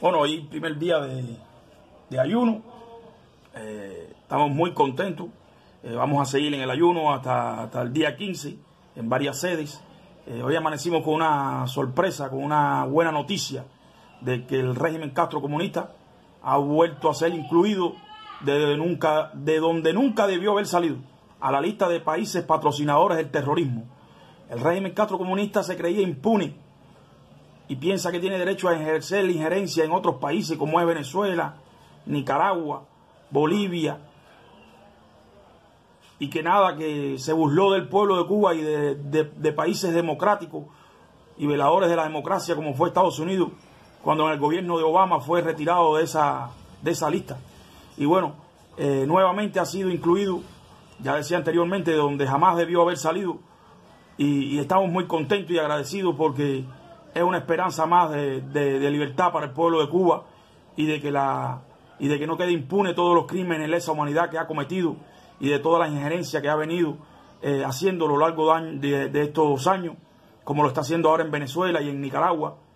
Bueno, hoy primer día de ayuno. Estamos muy contentos. Vamos a seguir en el ayuno hasta el día 15 en varias sedes. Hoy amanecimos con una sorpresa, con una buena noticia de que el régimen Castro comunista ha vuelto a ser incluido de donde nunca debió haber salido, a la lista de países patrocinadores del terrorismo. El régimen Castro comunista se creía impune y piensa que tiene derecho a ejercer la injerencia en otros países como es Venezuela, Nicaragua, Bolivia, y que nada, que se burló del pueblo de Cuba y de países democráticos y veladores de la democracia como fue Estados Unidos, cuando en el gobierno de Obama fue retirado de esa lista. Y bueno, nuevamente ha sido incluido, ya decía anteriormente, de donde jamás debió haber salido, y estamos muy contentos y agradecidos porque es una esperanza más de libertad para el pueblo de Cuba y de que no quede impune todos los crímenes de lesa humanidad que ha cometido y de toda la injerencia que ha venido haciendo a lo largo de estos años, como lo está haciendo ahora en Venezuela y en Nicaragua.